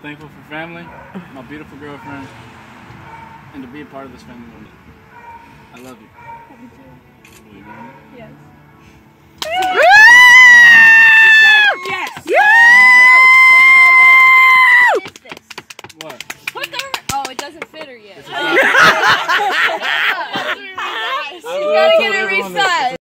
thankful for family, my beautiful girlfriend, and to be a part of this family. I love you. Love you too. Will you marry me? Yes. Yes! What is this? What? Put the... Oh, it doesn't fit her yet. I She's gotta get it resized.